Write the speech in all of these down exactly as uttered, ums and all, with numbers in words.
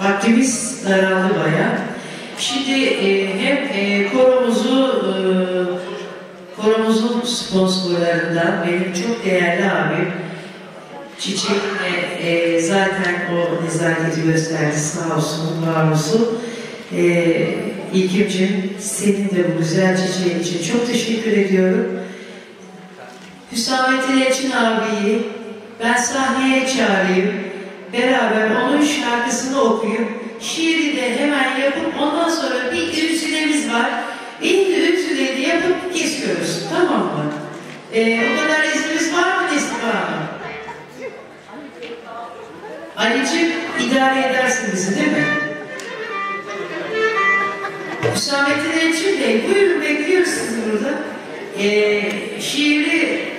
vaktimiz daraldı bayağı. Şimdi e, hem e, koromuzu, e, koromuzun sponsorlarından benim çok değerli abim Çiçek e, e, zaten o nezaketi gösterdi, sağ olsun, var olsun. E, İlkimciğim, senin de bu güzel çiçeğin için çok teşekkür ediyorum. Hüsamettin Elçin abiyi ben sahneye çağırayım. Beraber onun şarkısını okuyup, şiiri de hemen yapıp ondan sonra bir ütülemiz var. İlk ütüleri yapıp kesiyoruz. Tamam mı? Ee, o kadar iznimiz var mı Nesliha Hanım? Ali'ciğim idare edersin bizi değil mi? Hüsamettin Elçin Bey, buyurun bekliyoruz sizi burada. Ee, şiiri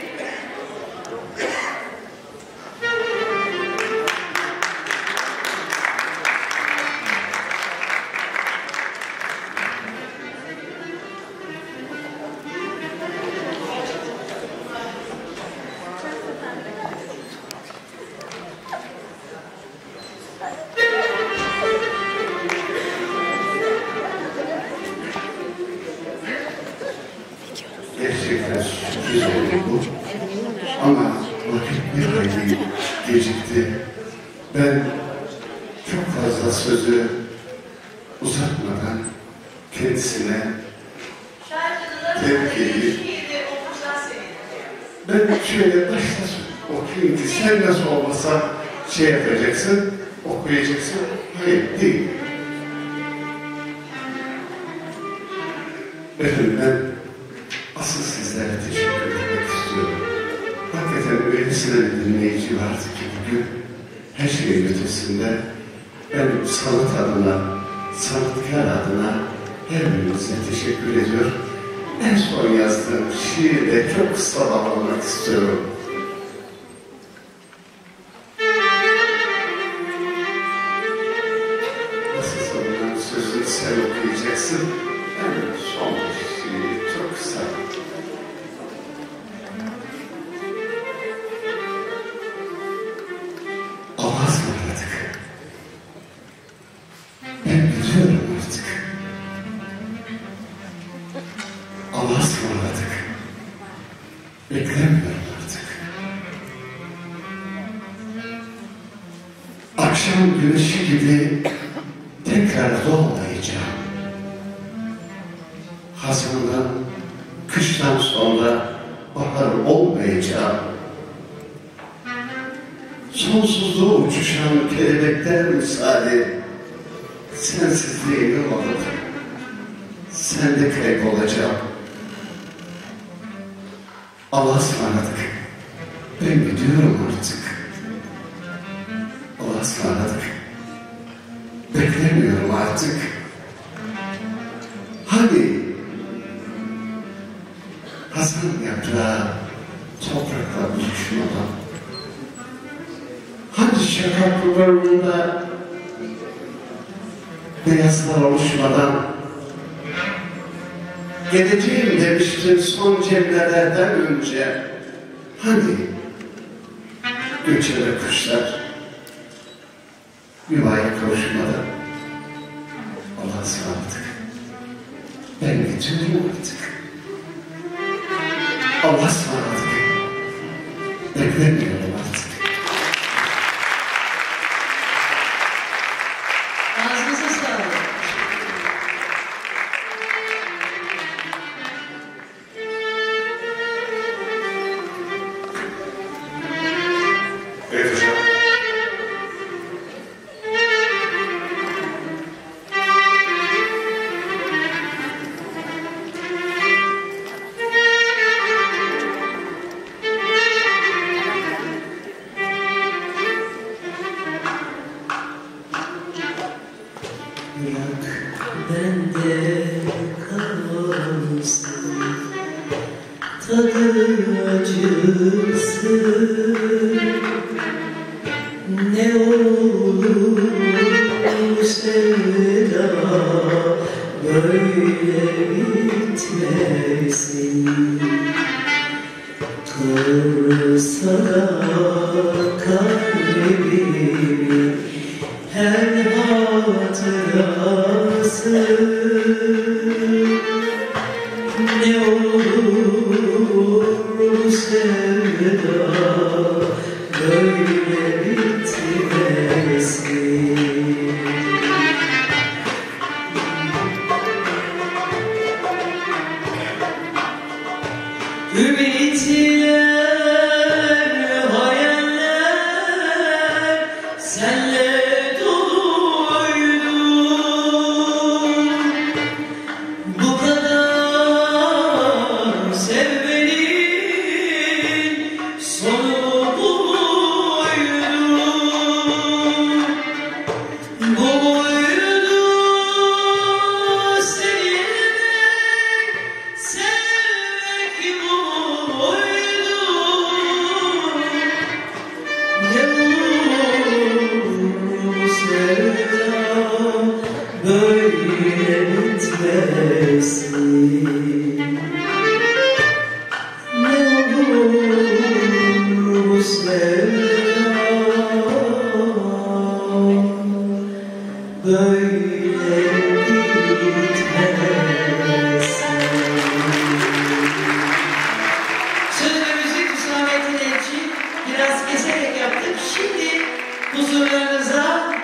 gerçekten sürpriz oldu bu. Ama vakit bir hayli gecikti. Ben çok fazla sözü uzatmadan kendisine tepkiyi ben şöyle başta okuyayım ki sen nasıl olmasa şey yapacaksın, okuyacaksın. Hayır değil. Efendim ben asıl sizlere teşekkür etmek istiyorum. Hakikaten öylesine bir dinleyici vardı ki bugün her şeyin ötesinde ben sanat adına, sanatkar adına her birinize teşekkür ediyorum. En son yazdığım şiiri de çok kısa bağlamak istiyorum. Nasılsa bunun sözünü sen okuyacaksın. Ben son şiiri çok kısa. Allah'a ısmarladık. Ben gidiyorum artık. Allah'a ısmarladık. Beklemiyorum artık. Akşam güneşi gibi tekrar doğmayacağım. Haziran'dan, kıştan sonra bahar olmayacağım. Sonsuzluğa uçuşan kelebekler misali sensizliğini alıp sende kaybolacağım. Allah'a ısmarladık. Ben gidiyorum artık. Allah'a ısmarladık. Beklemiyorum artık. Hani Hasan yaprağı toprakla buluşmadan, hani şakaklarında beyazlar oluşmadan, geleceğim demiştin son cemrelerden önce, hani göçebe kuşlar yuvaya kavuşmadan. Allah'a ısmarladık. Ben gidiyorum artık. Allah'a ısmarladık. Beklemiyorum artık. ağzınıza sağlık. Evet hocam. Bırak bende kalsın, tadı acısı. Ne olur sevda böyle bitmesin. Kırsa da kalbimi her hal hatırası. Ne olur bu sevda böyle bitmesin. Ümitler, hayaller senle doluydu. Bu kadar sevmenin sonu buydu. Bu buydu sevilmek, sevmek bu buydu. Ne olur bu sevda böyle bitmesin. Ne olur bu sevda böyle bitmesin. Söz ve müzik Hüsamettin Elçi biraz keserek yaptık. Şimdi huzurlarınıza